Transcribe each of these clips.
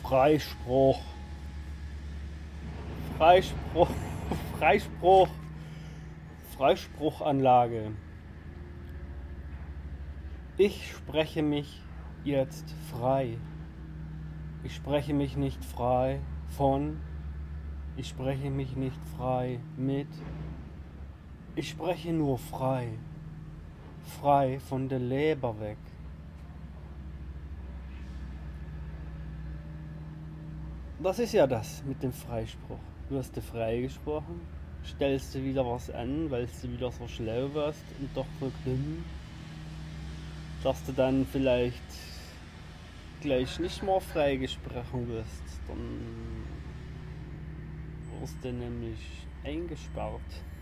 Freispruch. Freispruch. Freispruch. Freispruchanlage. Ich spreche mich jetzt frei. Ich spreche mich nicht frei von. Ich spreche mich nicht frei mit. Ich spreche nur frei. Frei von der Leber weg. Das ist ja das mit dem Freispruch. Du hast dir freigesprochen, stellst dir wieder was an, weil du wieder so schlau warst und doch so dumm, dass du dann vielleicht gleich nicht mehr freigesprochen wirst. Dann wirst du nämlich eingesperrt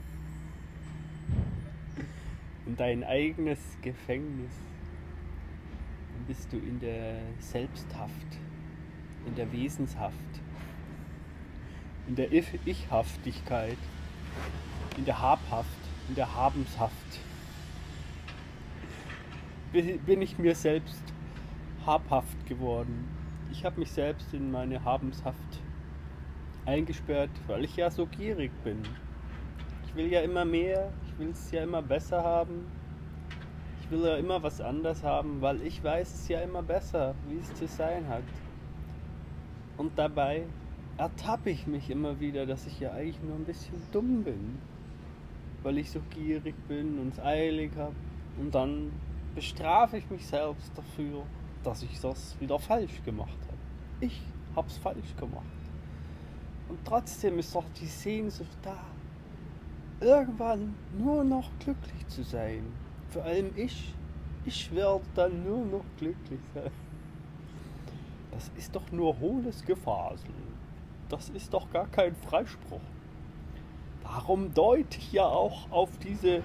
in dein eigenes Gefängnis. Dann bist du in der Selbsthaft, in der Wesenshaft, in der Ich-Haftigkeit, in der Habhaft, in der Habenshaft. Bin ich mir selbst habhaft geworden. Ich habe mich selbst in meine Habenshaft eingesperrt, weil ich ja so gierig bin. Ich will ja immer mehr, ich will es ja immer besser haben. Ich will ja immer was anderes haben, weil ich weiß es ja immer besser, wie es zu sein hat. Und dabei ertappe ich mich immer wieder, dass ich ja eigentlich nur ein bisschen dumm bin, weil ich so gierig bin und es eilig habe. Und dann bestrafe ich mich selbst dafür, dass ich das wieder falsch gemacht habe. Ich hab's falsch gemacht. Und trotzdem ist doch die Sehnsucht da, irgendwann nur noch glücklich zu sein. Vor allem ich werde dann nur noch glücklich sein. Das ist doch nur hohles Gefasel. Das ist doch gar kein Freispruch. Darum deute ich ja auch auf diese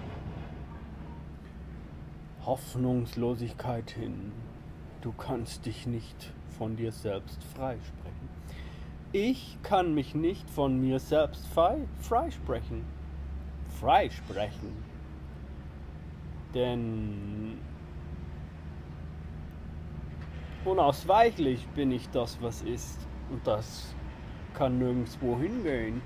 Hoffnungslosigkeit hin. Du kannst dich nicht von dir selbst freisprechen. Ich kann mich nicht von mir selbst freisprechen. Denn unausweichlich bin ich das, was ist. Und das kann nirgendwo hingehen.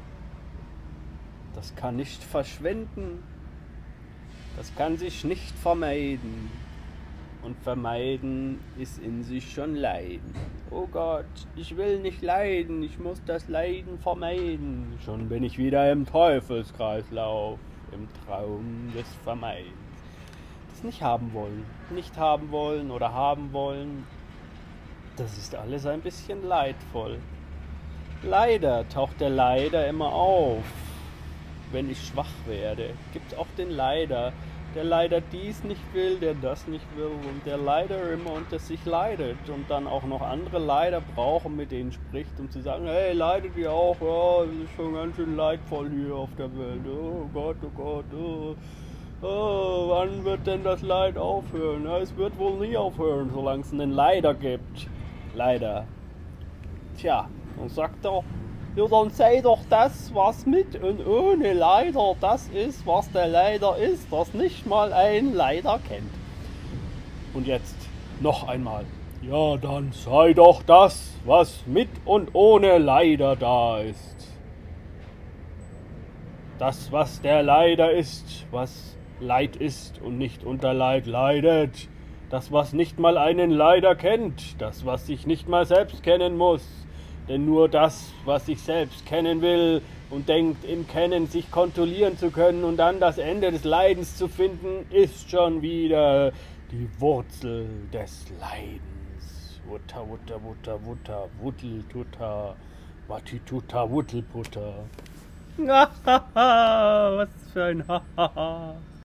Das kann nicht verschwinden. Das kann sich nicht vermeiden. Und vermeiden ist in sich schon Leiden. Oh Gott, ich will nicht leiden, ich muss das Leiden vermeiden. Schon bin ich wieder im Teufelskreislauf, im Traum des Vermeidens. Das nicht haben wollen oder haben wollen, das ist alles ein bisschen leidvoll. Leider taucht der Leider immer auf, wenn ich schwach werde. Gibt auch den Leider, der leider dies nicht will, der das nicht will und der leider immer unter sich leidet und dann auch noch andere Leider brauchen, mit denen spricht, um zu sagen, hey, leidet ihr auch? Ja, es ist schon ganz schön leidvoll hier auf der Welt. Oh Gott, oh Gott, oh. Oh, wann wird denn das Leid aufhören? Ja, es wird wohl nie aufhören, solange es einen Leider gibt. Leider. Tja, dann sagt er, ja, dann sei doch das, was mit und ohne Leider das ist, was der Leider ist, das nicht mal ein Leider kennt. Und jetzt noch einmal. Ja, dann sei doch das, was mit und ohne Leider da ist. Das, was der Leider ist, was Leid ist und nicht unter Leid leidet. Das, was nicht mal einen Leider kennt. Das, was sich nicht mal selbst kennen muss. Denn nur das, was sich selbst kennen will und denkt, im Kennen sich kontrollieren zu können und dann das Ende des Leidens zu finden, ist schon wieder die Wurzel des Leidens. Wutter, wutter, wutter, wutter, wutteltutter, wattitutter, wuttelputter. Was für ein Hahaha.